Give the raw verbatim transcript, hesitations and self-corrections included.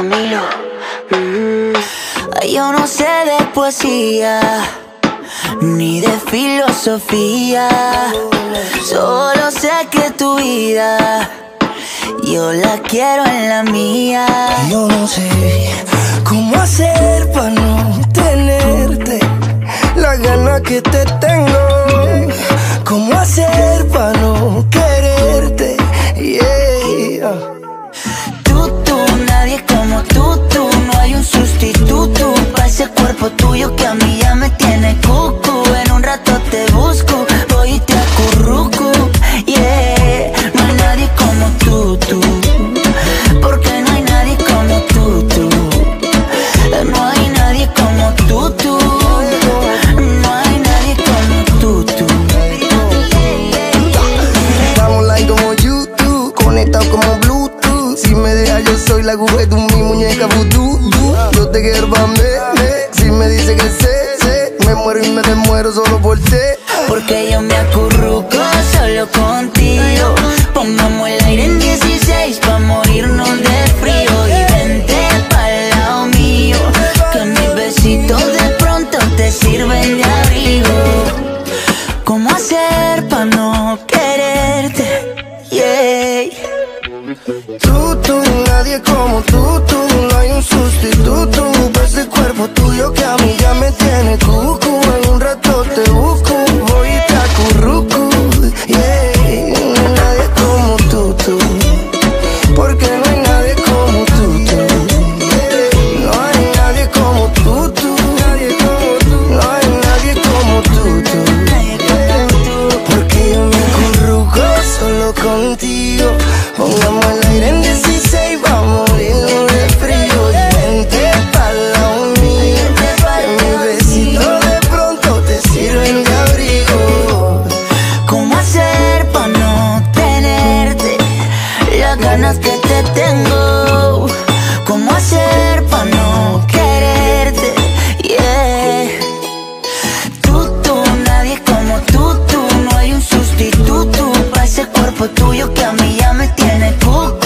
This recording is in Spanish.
Camilo. Mm. Yo no sé de poesía ni de filosofía, solo sé que tu vida yo la quiero en la mía. Yo no sé cómo hacer para no tenerte la gana que te tengo. Cómo hacer para no quererte, yeah. Tú, tú, nadie como tú, tú. No hay un sustituto para ese cuerpo tuyo que a mí ya me tiene cucu. En un rato te busco, voy y te acurruco, yeah. No hay nadie como tú, tú. Porque no hay nadie como tú, tú. No hay nadie como tú, tú. No hay nadie como tú, tú. Estamos like como YouTube, conectados como Bluetooth. Si me dejas yo soy la aguja de tu mi muñeca vudú. Yo te quiero pa' me, me. Si me dice que sé, sé, me muero y me desmuero solo por ti. Porque yo me acurruco solo contigo. Pongamos el aire en dieciséis pa' morirnos de frío. Y vente pa'l lado mío, que mis besitos de pronto te sirven de abrigo. ¿Cómo hacer pa' no quererte? Yeah. Tú, tú, nadie como tú, tú. No hay un sustituto para ese cuerpo tuyo que a mí ya me tiene cucu. En un rato te busco, voy y te acurruco, yeah. No hay nadie como tú, tú. Porque no hay nadie como tú, tú. No hay nadie como tú, tú. No hay nadie como tú, tú. Porque yo me acurruco solo contigo. Pongamos el aire en dieciséis, vamos a morirnos de frío. Y vente pa'l lado mío, que mis besitos de pronto te sirven de abrigo. ¿Cómo hacer pa' no tenerte las ganas que te tengo? ¿Cómo hacer pa' no quererte? Yeah. Tú, tú, nadie como tú, tú. No hay un sustituto para ese cuerpo tuyo que a mí ya me tiene cucu.